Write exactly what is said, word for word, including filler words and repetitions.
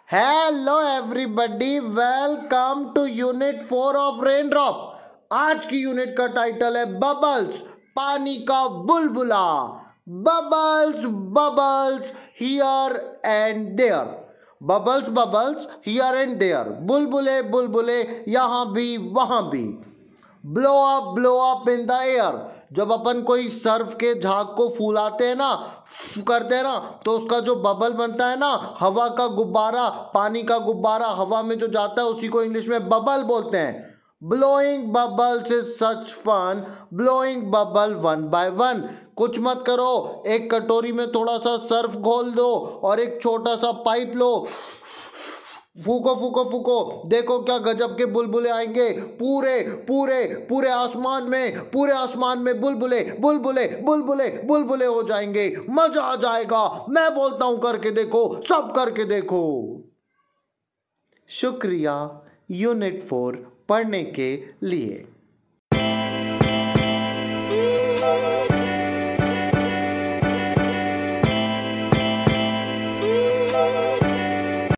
Hello everybody, welcome to unit four of rain drop. आज की unit का title है बबल्स, पानी का बुलबुला। Bubbles bubbles here and there, bubbles bubbles here and there, बुलबुले बुलबुले यहाँ भी वहां भी। Blow up blow up in the air, जब अपन कोई सर्फ के झाग को फूलाते हैं ना, करते हैं ना, तो उसका जो बबल बनता है ना, हवा का गुब्बारा, पानी का गुब्बारा हवा में जो जाता है उसी को इंग्लिश में बबल बोलते हैं। Blowing bubbles is such fun, blowing bubble one by one. कुछ मत करो, एक कटोरी में थोड़ा सा सर्फ घोल दो और एक छोटा सा पाइप लो, फूको फूको फूको, देखो क्या गजब के बुलबुले आएंगे। पूरे पूरे पूरे आसमान में, पूरे आसमान में बुलबुले बुलबुले बुलबुले बुलबुले हो जाएंगे। मजा आ जाएगा। मैं बोलता हूं करके देखो, सब करके देखो। शुक्रिया यूनिट फोर पढ़ने के लिए।